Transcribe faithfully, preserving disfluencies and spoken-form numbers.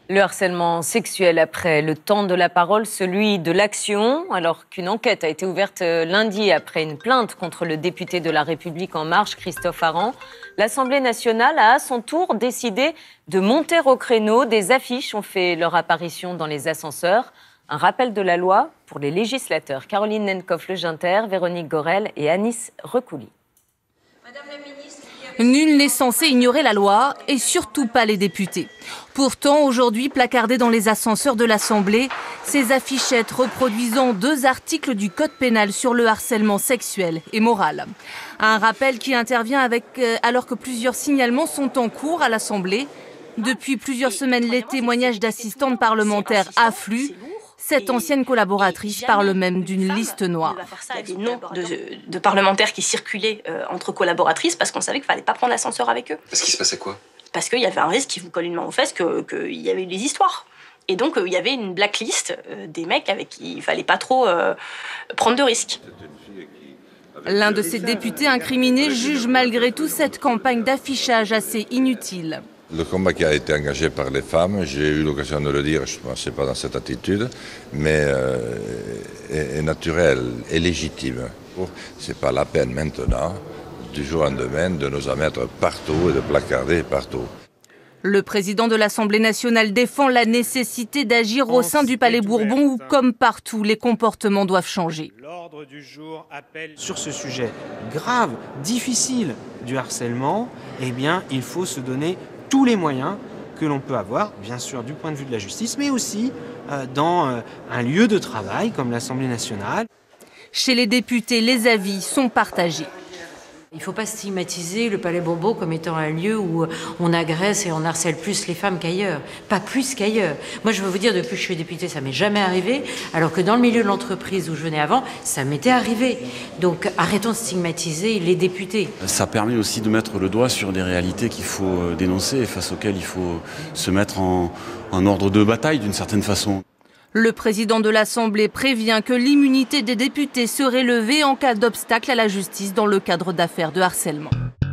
Le harcèlement sexuel après le temps de la parole, celui de l'action, alors qu'une enquête a été ouverte lundi après une plainte contre le député de La République En Marche, Christophe Arend. L'Assemblée nationale a à son tour décidé de monter au créneau. Des affiches ont fait leur apparition dans les ascenseurs. Un rappel de la loi pour les législateurs. Caroline Nenkoff-Leginter, Véronique Gorel et Anis Recouli. Madame la ministre... Nul n'est censé ignorer la loi et surtout pas les députés. Pourtant, aujourd'hui, placardées dans les ascenseurs de l'Assemblée, ces affichettes reproduisant deux articles du Code pénal sur le harcèlement sexuel et moral. Un rappel qui intervient avec, euh, alors que plusieurs signalements sont en cours à l'Assemblée. Depuis plusieurs semaines, les témoignages d'assistantes parlementaires affluent. Cette ancienne collaboratrice parle même d'une liste noire. Il y a des noms de, de parlementaires qui circulaient euh, entre collaboratrices parce qu'on savait qu'il ne fallait pas prendre l'ascenseur avec eux. Parce qu'il se passait quoi? Parce qu'il y avait un risque qui vous colle une main aux fesses, qu'il que y avait eu des histoires. Et donc, euh, il y avait une blacklist euh, des mecs avec qui il ne fallait pas trop euh, prendre de risques. L'un de ces députés incriminés juge malgré tout cette campagne d'affichage assez inutile. Le combat qui a été engagé par les femmes, j'ai eu l'occasion de le dire, je ne pensais pas dans cette attitude, mais euh, est, est naturel et légitime. Ce n'est pas la peine maintenant, du jour au lendemain, de nous en mettre partout et de placarder partout. Le président de l'Assemblée nationale défend la nécessité d'agir au sein du Palais Bourbon où, comme partout, les comportements doivent changer. L'ordre du jour appelle sur ce sujet grave, difficile du harcèlement, eh bien, il faut se donner tous les moyens que l'on peut avoir, bien sûr du point de vue de la justice, mais aussi euh, dans euh, un lieu de travail comme l'Assemblée nationale. Chez les députés, les avis sont partagés. Il ne faut pas stigmatiser le Palais Bourbon comme étant un lieu où on agresse et on harcèle plus les femmes qu'ailleurs. Pas plus qu'ailleurs. Moi, je veux vous dire, depuis que je suis députée, ça m'est jamais arrivé, alors que dans le milieu de l'entreprise où je venais avant, ça m'était arrivé. Donc, arrêtons de stigmatiser les députés. Ça permet aussi de mettre le doigt sur des réalités qu'il faut dénoncer et face auxquelles il faut se mettre en, en ordre de bataille d'une certaine façon. Le président de l'Assemblée prévient que l'immunité des députés serait levée en cas d'obstacle à la justice dans le cadre d'affaires de harcèlement.